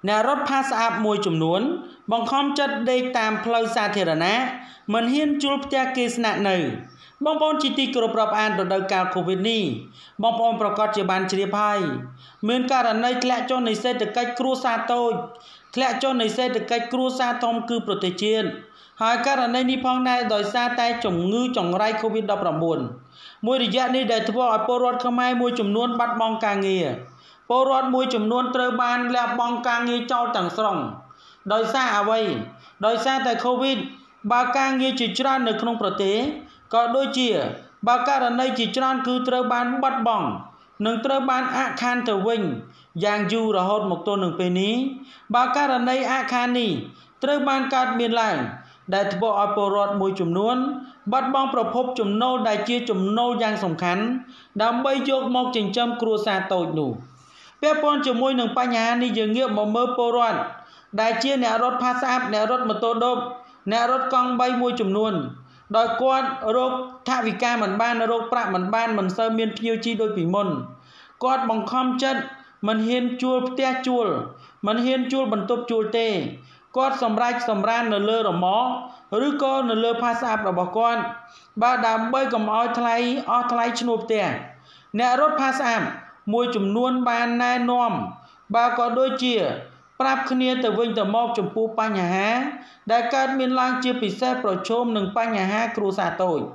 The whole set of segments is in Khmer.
អ្នករត់ផាសអាប់មួយចំនួនបង្ខំចិត្តដេកតាមផ្លូវសាធារណៈមិនហ៊ានជួលផ្ទះគេស្នាក់នៅបងប្អូនជាទីគោរពរាប់អានរដូវកាល COVID នេះបងប្អូនប្រកាសជាបានជ្រាបហើយមានករណីធ្លាក់ចុះនៃសេដ្ឋកិច្ចគ្រួសារតូចធ្លាក់ចុះនៃសេដ្ឋកិច្ចគ្រួសារធំគឺប្រទេសជាតិហើយករណីនេះផងដែរដោយសារតែជំងឺចង្រៃ COVID-19 មួយរយៈនេះដែលធ្វើឲ្យពលរដ្ឋខ្មែរមួយចំនួនបាត់បង់ការងារពលរដ្ឋមួយចំនួនត្រូវបានលះបង់ការងារចោលទាំងស្រុងដោយសារអ្វីដោយសារតែ COVID បើការងារជាច្រើននៅក្នុងប្រទេសក៏ដូចជាបើករណីជាច្រើនគឺត្រូវបានបាត់បង់និងត្រូវបានអាក់ខានទៅវិញយ៉ាងយូររហូតមកទល់នឹងពេលនេះបើករណីអាក់ខាននេះត្រូវបានកើតមានឡើងដែលធ្វើឲ្យពលរដ្ឋមួយចំនួនបាត់បង់ប្រភពចំណូលដែលជាចំណូលយ៉ាងសំខាន់ដើម្បីយកមកចិញ្ចឹមគ្រួសារតូចនោះពាក់ព័ន្ធជាមួយនឹងបញ្ហានេះយើងងាកមកមើលពលរដ្ឋដែលជាអ្នករត់ផាសអាប់អ្នករត់ម៉ូតូឌុបអ្នករត់កង់3មួយចំនួនដោយគាត់រកថវិកាមិនបានរកប្រាក់មិនបានមិនសូវមានភ្ញៀវជីដូចពីមុនគាត់បង្ខំចិត្តមិនហ៊ានជួលផ្ទះជួលមិនហ៊ានជួលបន្ទប់ជួលទេគាត់សម្រេចសម្រាននៅលើរមាស់ឬក៏នៅលើផាសអាប់របស់គាត់បើដើម្បីកុំឲ្យថ្លៃអស់ថ្លៃឈ្នួលផ្ទះអ្នករត់ផាសអាប់មួយចំនួនបានណែនាំបើក៏ដូចជាប្រាប់គ្នាទៅវិញទៅមកចំពោះបញ្ហាដែលកើតមានឡើងជាពិសេសប្រឈមនឹងបញ្ហាគ្រួសារតូច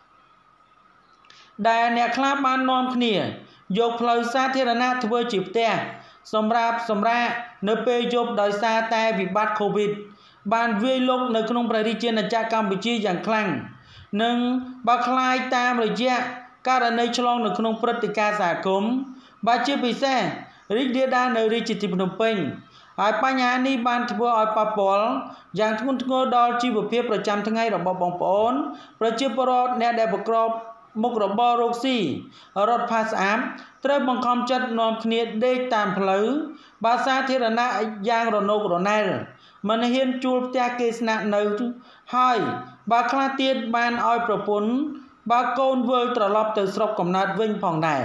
ដែលអ្នកខ្លះបាននាំគ្នាយកផ្លូវសាធារណៈធ្វើជាផ្ទះសម្រាប់សម្រាកនៅពេលយប់ដោយសារតែវិបត្តិ COVID បានវាយលុកនៅក្នុងព្រះរាជាណាចក្រកម្ពុជាយ៉ាងខ្លាំងនិងបើคล้ายតាមរយៈករណីឆ្លងនៅក្នុងព្រឹត្តិការណ៍សហគមន៍បើជាពិសេសរីករាលដាលនៅរាជធានីភ្នំពេញហើយបញ្ហានេះបានធ្វើឲ្យប៉ះពាល់យ៉ាងធ្ងន់ធ្ងរដល់ជីវភាពប្រចាំថ្ងៃរបស់បងប្អូនប្រជាពលរដ្ឋអ្នកដែលប្រកបមុខរបររកស៊ីរត់ផាសអាប់ត្រូវបង្ខំចិត្តនាំគ្នាដេកតាមផ្លូវបើសាធារណៈយ៉ាងរណូករណែលមិនហ៊ានជួលផ្ទះគេស្នាក់នៅហើយបើខ្លះទៀតបានឲ្យប្រពន្ធបើកូនវិលត្រឡប់ទៅស្រុកកំណើតវិញផងដែរ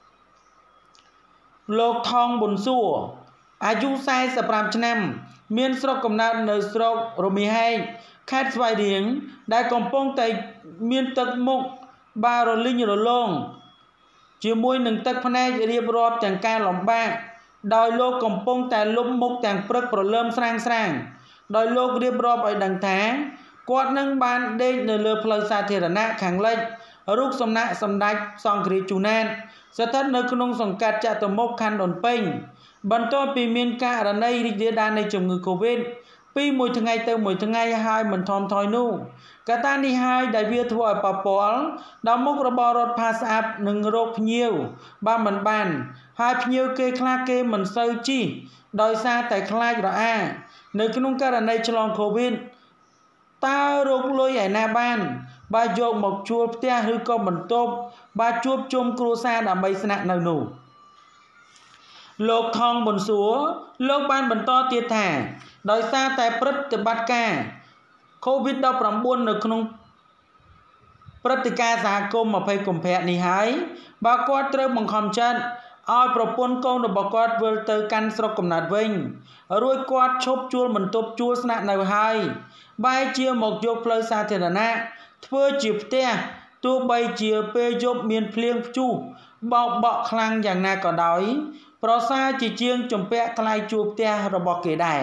លោកថងប៊ុនសួរអាយុ45ឆ្នាំមានស្រុកកំណើតនៅស្រុករមាសហែកខេត្តស្វាយរៀងដែលកំពុងតែមានទឹកមុខបារលីងរលោងជាមួយនឹងទឹកភ្នែករៀបរាប់ទាំងការលំបាកដោយលោកកំពុងតែលុបមុខទាំងព្រឹកព្រលើមស្រាងដោយលោករៀបរាប់ឲ្យដឹងថាគាត់នឹងបានដេកនៅលើផ្លូវសាធារណៈខាងលិចរូបសំណាក់សម្ដេចសង្ឃរាជជូណាតស្ថិតនៅក្នុងសង្កាត់ចតុមុខខណ្ឌដូនពេញបន្ទាប់ពីមានករណីរីករាលដាលនៃជំងឺ COVID ពីមួយថ្ងៃទៅមួយថ្ងៃហើយមិនថមថយនោះកត្តានេះហើយដែលវាធ្វើឲ្យប៉ះពាល់ដល់មុខរបររត់ផាសអាប់និងរោគភ្ញៀវមិនបានហើយភ្ញៀវគេខ្លះគេមិនសូវជិះដោយសារតែខ្លាចរអានៅក្នុងករណីឆ្លង COVID តើរកលុយឯណាបានបើយកមកជួលផ្ទះឬក៏បន្ទប់បើជួបជុំគ្រួសារដើម្បីស្នាក់នៅនោះលោកថងប៊ុនសួរលោកបានបន្តទៀតថាដោយសារតែព្រឹត្តិបត្តិការ COVID-19 នៅក្នុងព្រឹត្តិការណ៍សហគមន៍20កុម្ភៈនេះហើយបើគាត់ត្រូវបង្ខំចិត្តឲ្យប្រពន្ធកូនរបស់គាត់វិលទៅកាន់ស្រុកកំណើតវិញរួចគាត់ឈប់ជួលបន្ទប់ជួលស្នាក់នៅហើយបែរជាមកយកផ្លូវសាធារណៈធ្វើជាផ្ទះទោះបីជាពេលយប់មានភ្លៀងព្យុះបោកបក់ខ្លាំងយ៉ាងណាក៏ដោយប្រសើរជាជាងជំពាក់ថ្លៃជួលផ្ទះរបស់គេដែរ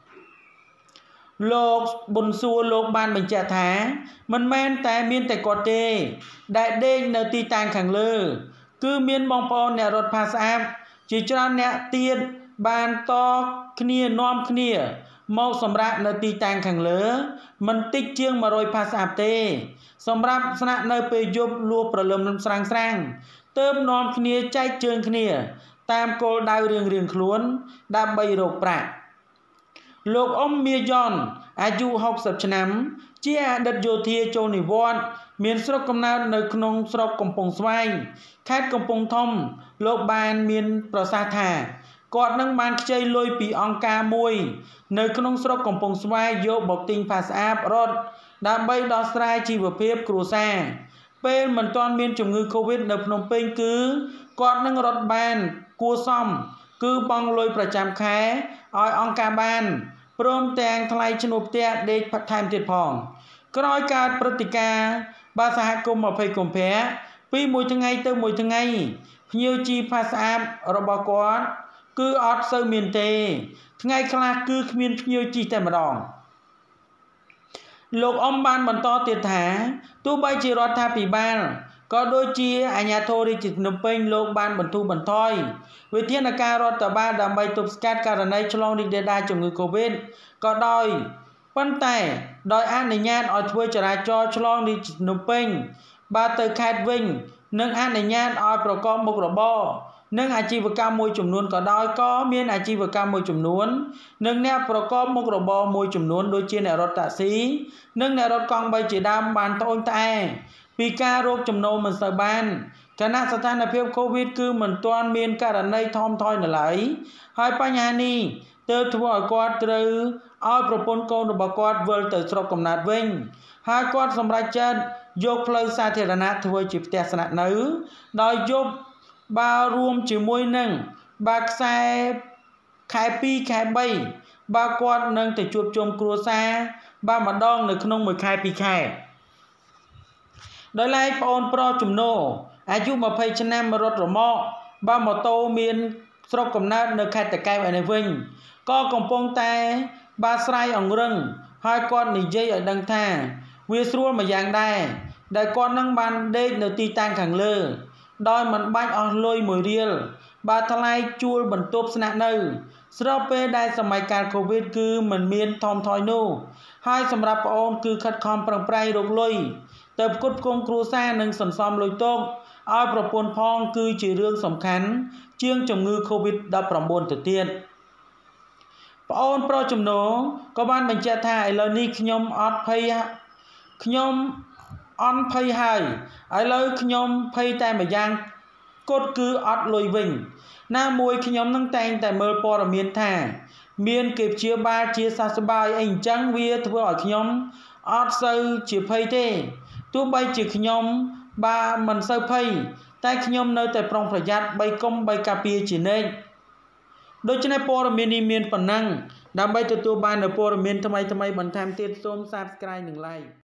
លោកប៊ុនសួរលោកបានបញ្ជាក់ថាមិនមែនតែមានតែគាត់ទេដែលដេកនៅទីតាំងខាងលើគឺមានបងប្អូនអ្នករត់ផាសអាប់ជាច្រើនអ្នកទៀតបានតគ្នានាំគ្នាមកសម្រាប់នៅទីតាំងខាងលើមិនតិចជាង100ផាសអាប់ទេសម្រាប់ស្នាក់នៅពេលយប់លួប្រលឹមស្រាងទើបនាំគ្នាចែកជើងគ្នាតាមគោលដៅរៀងខ្លួនដើម្បីរកប្រាក់លោកអ៊ំមៀយ៉នអាយុ60ឆ្នាំជាអតីតយោធាចូលនិវត្តន៍មានស្រុកកំណើតនៅក្នុងស្រុកកំពង់ស្វាយខេត្តកំពង់ធំលោកបានមានប្រសាសន៍ថាគាត់នឹងបានខ្ចីលុយពីអង្គការមួយនៅក្នុងស្រុកកំពង់ស្វាយយកមកទិញផាសអាប់រត់ដើម្បីដោះស្រាយជីវភាពគ្រួសារពេលមិនទាន់មានជំងឺ COVID នៅភ្នំពេញគឺគាត់នឹងរត់បានគួរសមគគឺបង់លុយប្រចាំខែឲ្យអង្គការបានព្រមទាំងថ្លៃឈ្នួលផ្ទះដេកថែមទៀតផងក្រោយកើតព្រឹត្តិការណ៍បាទសហគមន៍20កុម្ភៈពីមួយថ្ងៃទៅមួយថ្ងៃភ្ញៀវជីផាសស្អាតរបស់គាត់គឺអត់សូវមានទេថ្ងៃខ្លះគឺគ្មានភ្ញៀវជីតែម្ដងលោកអ៊ំបានបន្តទៀតថាទោះបីជារដ្ឋាភិបាលក៏ដូចជាអាជ្ញាធររាជធានីភ្នំពេញលោកបានបន្ធូរបន្ថយវិធានការរដ្ឋបាលដើម្បីទប់ស្កាត់ករណីឆ្លងរីករាលដាលជំងឺ Covid ក៏ដោយប៉ុន្តែដោយអនុញ្ញាតឲ្យធ្វើចរាចរណ៍ឆ្លងរាជធានីភ្នំពេញបាទទៅខេត្តវិញនិងអនុញ្ញាតឲ្យប្រកបមុខរបរនិងអាជីវកម្មមួយចំនួនក៏ដោយក៏មានអាជីវកម្មមួយចំនួននិងអ្នកប្រកបមុខរបរមួយចំនួនដូចជាអ្នករត់តាក់ស៊ីនិងអ្នករត់កង់3ជាដើមបានត្អូញត្អែពីការរកចំណូលមិនសូវបានគណៈស្ថានភាព Covid គឺមិនទាន់មានករណីថមថយនៅឡើយហើយបញ្ហានេះទើបធ្វើឲ្យគាត់ត្រូវឲ្យប្រពន្ធកូនរបស់គាត់វិលទៅស្រុកកំណើតវិញហើយគាត់សម្រេចចិត្តយកផ្លូវសាធារណៈធ្វើជាផ្ទះស្នាក់នៅដោយយប់បើរួមជាមួយនឹងបើខ្សែខែ2ខែ3បើគាត់នឹងទៅជួបជុំគ្រួសារបើម្ដងនៅក្នុងមួយខែ2ខែដោយឡែកប្អូនប្រុសជំនោអាយុ20ឆ្នាំរត់រមាក់បើម៉ូតូមានស្រុកកំណើតនៅខេត្តតាកែវឯនេះវិញក៏កំពុងតែបាទស្រ័យអង្រឹងហើយគាត់និយាយឲ្យដឹងថាវាស្រួលមួយយ៉ាងដែរដែលគាត់នឹងបានដេកនៅទីតាំងខាងលើដោយមិនបាច់អស់លុយ1រៀលបាទថ្លៃជួលបន្ទប់ស្នាក់នៅស្របពេលដែលសម័យកាល Covid គឺមិនមានថមថយនោះហើយសម្រាប់ប្អូនគឺខិតខំប្រឹងប្រែងរកលុយទៅផ្គត់ផ្គង់គ្រួសារនិងសន្សំលុយទុកឲ្យប្រពន្ធផងគឺជារឿងសំខាន់ជាងជំងឺ Covid-19 ទៅទៀតប្អូនប្រុសជំនោក៏បានបញ្ជាក់ថាឥឡូវនេះខ្ញុំអត់ភ័យហើយឥឡូវខ្ញុំភ័យតែម្យ៉ាងគត់គឺអត់លុយវិញណាមួយខ្ញុំនឹងតែងតែមើលព័ត៌មានថាមានគេព្យាបាលជាសះស្បើយអីអញ្ចឹងវាធ្វើឲ្យខ្ញុំអត់សូវជាភ័យទេទោះបីជាខ្ញុំបាទមិនសូវភ័យតែខ្ញុំនៅតែប្រុងប្រយ័ត្នបីកុំបីការពារជានិច្ចដូច្នេះព័ត៌មាននេះមានប៉ុណ្ណឹងដើម្បីទទួលបាននូវព័ត៌មានថ្មីបន្ថែមទៀតសូម Subscribe និង Like